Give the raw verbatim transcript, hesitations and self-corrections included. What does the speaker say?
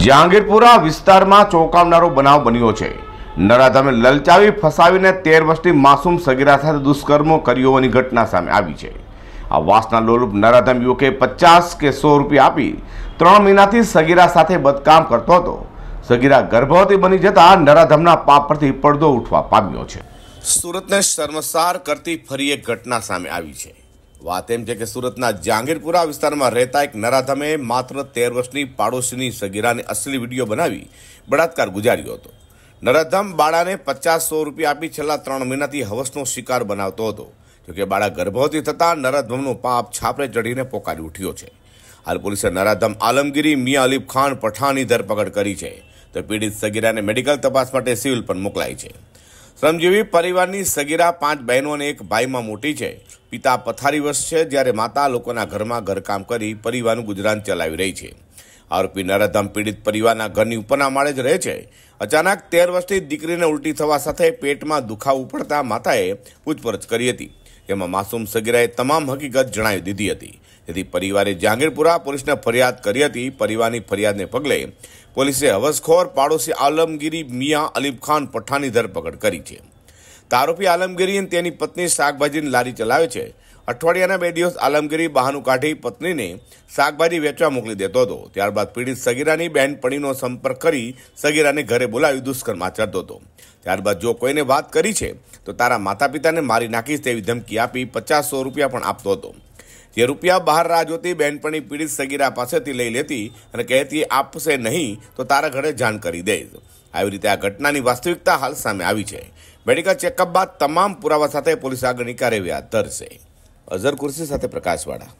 જહાંગીરપુરા વિસ્તારમાં ચોંકાવનારો બનાવ બન્યો છે। નરાધામે લલચાવી ફસાવીને તેર વર્ષની માસૂમ સગીરા સાથે દુષ્કર્મો કર્યો હોવાની ઘટના સામે આવી છે। આ વાસના લોલુપ નરાધામ યુવકે પચાસ કે સો રૂપિયા આપી ત્રણ મહિનાથી સગીરા સાથે બદકામ કરતો હતો। સગીરા ગર્ભવતી બની જતા નરાધામના પાપ પરથી પડદો ઉઠવા પામ્યો છે। સુરતને શર્મસાર કરતી ફરી એક ઘટના સામે આવી છે। વાત એમ છે કે સુરતના જહાંગીરપુરા વિસ્તારમાં રહેતા એક નરાધમે માત્ર તેર વર્ષની પાડોશીની સગીરાને અસલી વિડીયો બનાવી બળાત્કાર ગુજાર્યો હતો। નરાધમ બાળાને પચાસ સો રૂપિયા આપી છેલ્લા ત્રણ મહિનાથી હવસનો શિકાર બનાવતો હતો। જોકે બાળા ગર્ભવતી થતાં નરાધમનો પાપ છાપરે ચઢીને પોકારી ઉઠ્યો છે। હાલ પોલીસે નરાધમ આલમગીરી મિયા અલીફ ખાન પઠાણની ધરપકડ કરી છે, તો પીડિત સગીરાને મેડિકલ તપાસ માટે સિવિલ પણ મોકલાઈ છે। શ્રમજીવી પરિવારની સગીરા પાંચ બહેનો અને એક ભાઈમાં મોટી છે। પિતા પથારીવશ છે, જ્યારે માતા લોકોના ઘરમાં ઘરકામ કરી પરિવારનું ગુજરાન ચલાવી રહી છે। આરોપી નરાધમ પીડિત પરિવારના ઘરની ઉપરના માળે જ રહે છે। અચાનક તેર વર્ષની દીકરીને ઉલટી થવા સાથે પેટમાં દુખાવો પડતા માતાએ પૂછપરછ કરી હતી, જેમાં માસૂમ સગીરાએ તમામ હકીકત જણાવી દીધી હતી। જેથી પરિવારે જહાંગીરપુરા પોલીસને ફરિયાદ કરી હતી। પરિવારની ફરિયાદને પગલે પોલીસે હવસખોર પાડોશી આલમગીરી મિયા અલીફ ખાન પઠાણની ધરપકડ કરી છે। આરોપી આલમગીરી અને તેની પત્ની શાકભાજીની લારી ચલાવે છે। અઠવાડિયાના બે દિવસ આલમગીરી બહાનું કાઢી પત્નીને શાકભાજી વેચવા મોકલી દેતો હતો। ત્યારબાદ પીડિત સગીરાની બહેનપણીનો સંપર્ક કરી સગીરાને ઘરે બોલાવી દુષ્કર્મ આચરતો હતો। ત્યારબાદ જો કોઈને વાત કરી છે તો તારા માતા પિતાને મારી નાખીશ તેવી ધમકી આપી પચાસ સો રૂપિયા પણ આપતો હતો। જે રૂપિયા બહાર રાહ જોતી બહેનપણી પીડિત સગીરા પાસેથી લઈ લેતી અને કહેતી આપશે નહીં તો તારા ઘરે જાણ કરી દઈશ। આવી રીતે આ ઘટનાની વાસ્તવિકતા હાલ સામે આવી છે। મેડિકલ ચેકઅપ બાદ તમામ પુરાવા સાથે પોલીસ આગળની કાર્યવાહી હાથ ધરશે। અઝર કુર્સી સાથે પ્રકાશવાળા।